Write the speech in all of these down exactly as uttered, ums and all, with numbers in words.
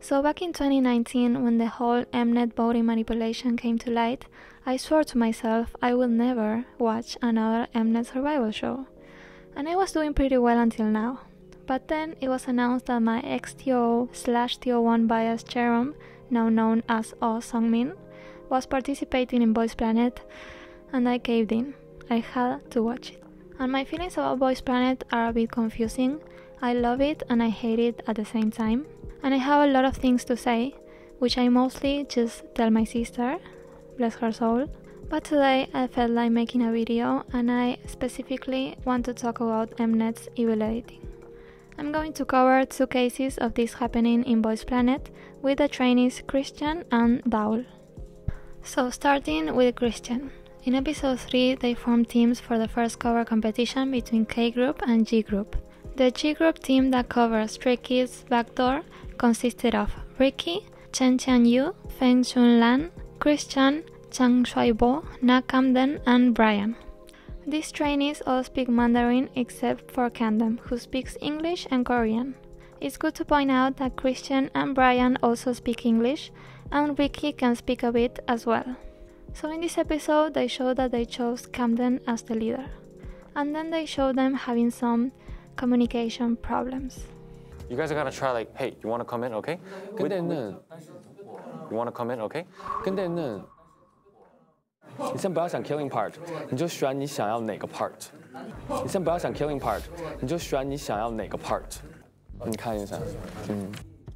So back in twenty nineteen, when the whole Mnet voting manipulation came to light, I swore to myself I will never watch another Mnet survival show. And I was doing pretty well until now. But then it was announced that my ex-T O O slash T O one bias Jerome, now known as Oh Sungmin, was participating in Boys Planet, and I caved in. I had to watch it. And my feelings about Boys Planet are a bit confusing. I love it and I hate it at the same time. And I have a lot of things to say, which I mostly just tell my sister, bless her soul. But today I felt like making a video, and I specifically want to talk about Mnet's evil editing. I'm going to cover two cases of this happening in Boys Planet with the trainees Christian and Daul. So starting with Christian. In episode three they formed teams for the first cover competition between K Group and G Group. The G Group team that covers Stray Kids Backdoor consisted of Ricky, Chen Qianyu, Feng Chunlan, Christian, Chang Shuaibo, Na Camden, and Brian. These trainees all speak Mandarin except for Camden, who speaks English and Korean. It's good to point out that Christian and Brian also speak English, and Ricky can speak a bit as well. So in this episode they show that they chose Camden as the leader, and then they show them having some communication problems. You guys are gonna try like, hey, you wanna come in, okay? 근데는 You wanna come in, okay? 근데는你先不要想 killing part， 你就选你想要哪个 part。你先不要想 killing part， 你就选你想要哪个 part。你看一下，嗯，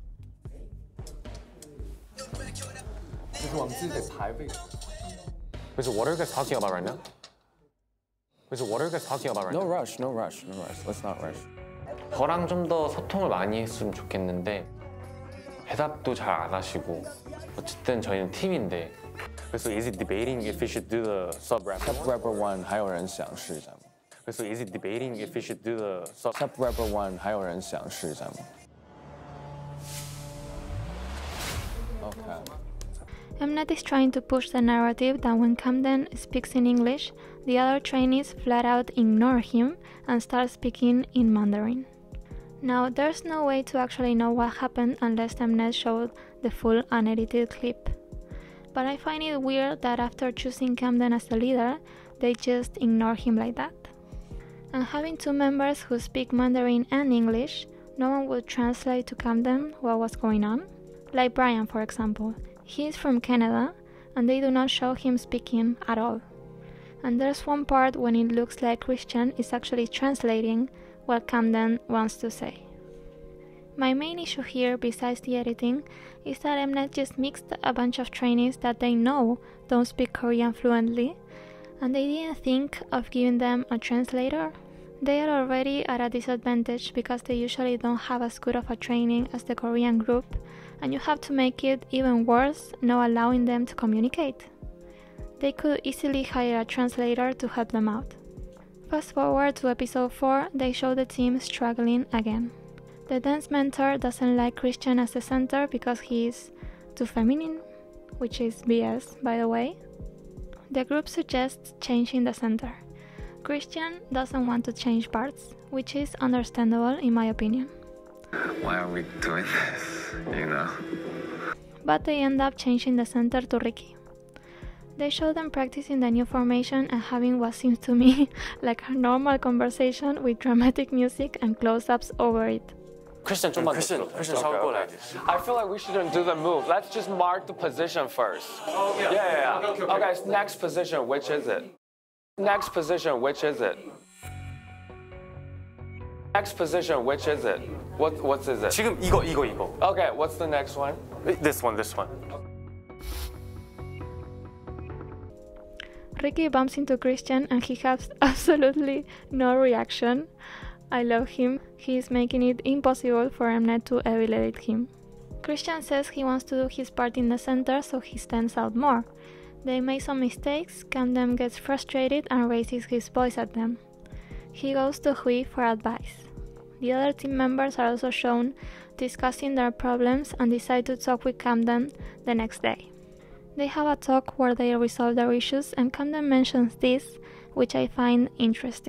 就是我们自己得排位。 Wait, so what are you guys talking about right now? Wait, so what are you guys talking about right No now? rush, no rush, no rush. Let's not rush. 저랑 좀 더 소통을 많이 했으면 좋겠는데 대답도 잘 안 하시고 어쨌든 저희는 팀인데 그래서 is it debating if we should do the sub rapper Sub rapper one 还有人想试一下吗 그래서 is it debating if we should do the sub ？Sub rapper one 还有人想试一下吗 ？Okay. Mnet is trying to push the narrative that when Camden speaks in English, the other trainees flat out ignore him and start speaking in Mandarin. Now, there's no way to actually know what happened unless Mnet showed the full unedited clip. But I find it weird that after choosing Camden as the leader, they just ignore him like that. And having two members who speak Mandarin and English, no one would translate to Camden what was going on. Like Brian, for example. He is from Canada, and they do not show him speaking at all. And there's one part when it looks like Christian is actually translating what Camden wants to say. My main issue here, besides the editing, is that Mnet just mixed a bunch of trainees that they know don't speak Korean fluently, and they didn't think of giving them a translator. They are already at a disadvantage because they usually don't have as good of a training as the Korean group, and you have to make it even worse not allowing them to communicate. They could easily hire a translator to help them out. Fast forward to episode four, they show the team struggling again. The dance mentor doesn't like Christian as the center because he is too feminine, which is B S, by the way. The group suggests changing the center. Christian doesn't want to change parts, which is understandable in my opinion. Why are we doing this, you know? But they end up changing the center to Ricky. They show them practicing the new formation and having what seems to me like a normal conversation with dramatic music and close-ups over it. Christian 좀만 Christian, 더 Christian, 들어. 샤워 오케이, go I feel like we shouldn't do the move. Let's just mark the position first. Oh, yeah. Yeah, yeah, yeah. Okay, okay, okay. Okay, next position, which is it? Next position, which is it? Next position, which is it? What, what is it? 지금 이거 이거 이거. Okay, what's the next one? This one, this one. Ricky bumps into Christian and he has absolutely no reaction. I love him. He is making it impossible for Mnet to evaluate him. Christian says he wants to do his part in the center, so he stands out more. They make some mistakes, Camden gets frustrated and raises his voice at them. He goes to Hui for advice. The other team members are also shown discussing their problems and decide to talk with Camden the next day. They have a talk where they resolve their issues and Camden mentions this, which I find interesting.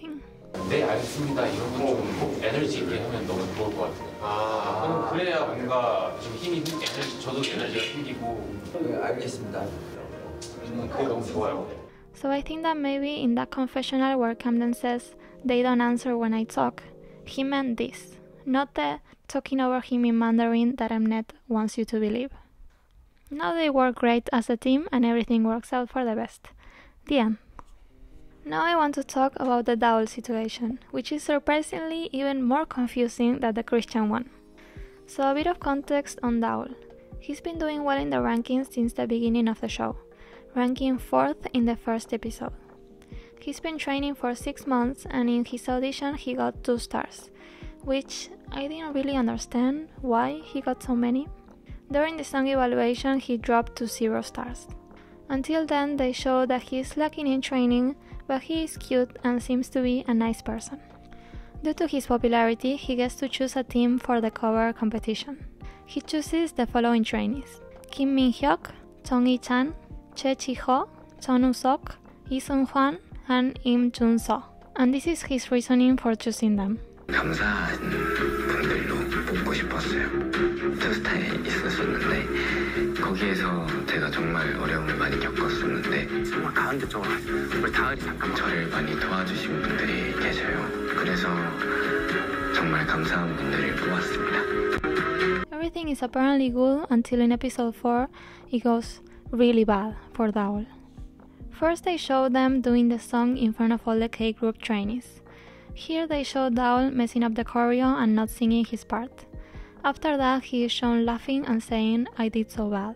네 알겠습니다 이런 건좀 에너지 있게 하면 너무 좋을 것 같아요. 아 그래야 뭔가 좀 힘이 에너지 저도 에너지가 생기고. 네, 알겠습니다. 그게 너무 좋아요. So I think that maybe in that confessional where Camden says they don't answer when I talk, he meant this, not the talking over him in Mandarin that Mnet wants you to believe. Now they work great as a team and everything works out for the best. The end. Now I want to talk about the Daul situation, which is surprisingly even more confusing than the Christian one. So a bit of context on Daul. He's been doing well in the rankings since the beginning of the show, ranking fourth in the first episode. He's been training for six months and in his audition he got two stars, which I didn't really understand why he got so many. During the song evaluation he dropped to zero stars. Until then they showed that he is lacking in training, but he is cute and seems to be a nice person. Due to his popularity, he gets to choose a team for the cover competition. He chooses the following trainees: Kim Min-hyuk, Jung Yi-chan, Che Chi-ho, Chon Woo-sok, Lee Seung-hwan, and Im Jun-so. And this is his reasoning for choosing them. 감사한 분들로 뽑고 싶었어요. 투스타에 있었었는데 거기에서 제가 정말 어려움을 많이 겪었었는데 정말 가운데 쪽으로 우리 다은이 잠깐만 저를 많이 도와주신 분들이 계셔요. 그래서 정말 감사한 분들을 뽑았습니다. Everything is apparently good until in episode four it goes really bad for Daul. First they show them doing the song in front of all the K-group trainees. Here they show Daul messing up the choreo and not singing his part. After that he is shown laughing and saying, "I did so bad."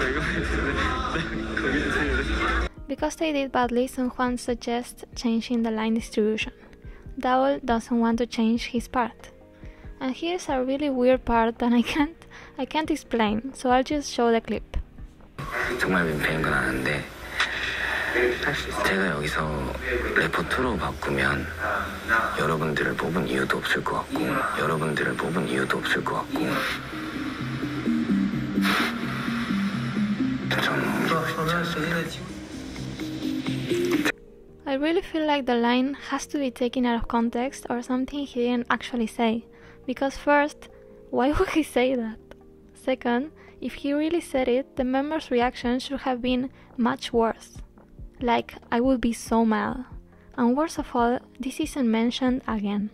Because they did badly, Seung-hwan suggests changing the line distribution. Daul doesn't want to change his part. And here's a really weird part that I can't, I can't explain, so I'll just show the clip. 정말 민폐인 건 아는데 제가 여기서 래퍼 투로 바꾸면 여러분들을 뽑은 이유도 없을 것 같고 여러분들을 뽑은 이유도 없을 것 같고 I really feel like the line has to be taken out of context or something he didn't actually say. Because first, why would he say that? Second, if he really said it, the members' reaction should have been much worse. Like, I would be so mad. And worst of all, this isn't mentioned again.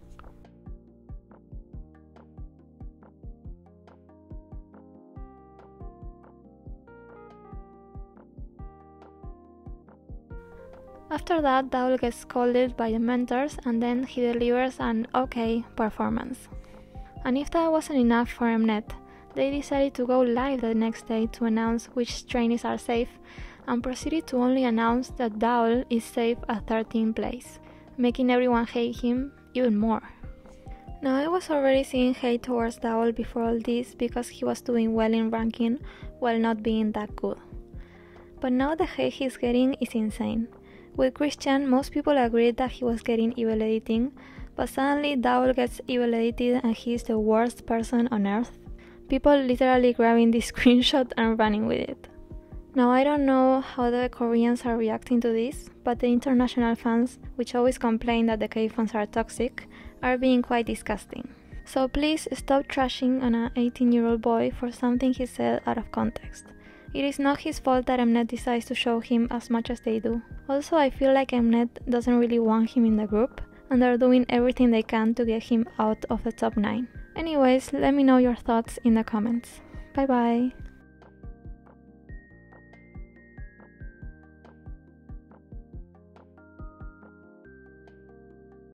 After that, Daul gets scolded by the mentors and then he delivers an okay performance. And if that wasn't enough for Mnet, they decided to go live the next day to announce which trainees are safe and proceeded to only announce that Daul is safe at thirteenth place, making everyone hate him even more. Now I was already seeing hate towards Daul before all this because he was doing well in ranking while not being that good. But now the hate he's getting is insane. With Christian, most people agreed that he was getting evil editing, but suddenly Daul gets evil edited and he is the worst person on earth. People literally grabbing this screenshot and running with it. Now I don't know how the Koreans are reacting to this, but the international fans, which always complain that the K-fans are toxic, are being quite disgusting. So please stop trashing on an eighteen-year-old boy for something he said out of context. It is not his fault that Mnet decides to show him as much as they do. Also, I feel like Mnet doesn't really want him in the group, and they're doing everything they can to get him out of the top nine. Anyways, let me know your thoughts in the comments. Bye bye!